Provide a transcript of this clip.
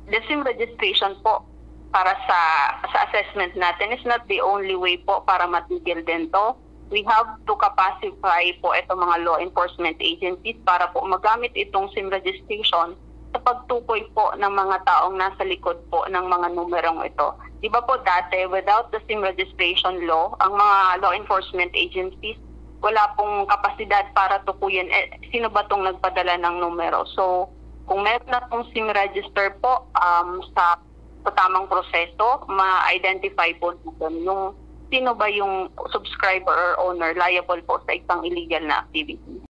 the SIM registration po para sa assessment natin is not the only way po para matigil din to. We have to capacify po itong mga law enforcement agencies para po magamit itong SIM registration sa pagtukoy po ng mga taong nasa likod po ng mga numerong ito. Di ba po dati, without the SIM registration law, ang mga law enforcement agencies, wala pong kapasidad para tukuyin sino ba itong nagpadala ng numero. So, kung meron na itong SIM register po sa tamang proseso, ma-identify po natin yung sino ba yung subscriber or owner liable po sa isang illegal na activity.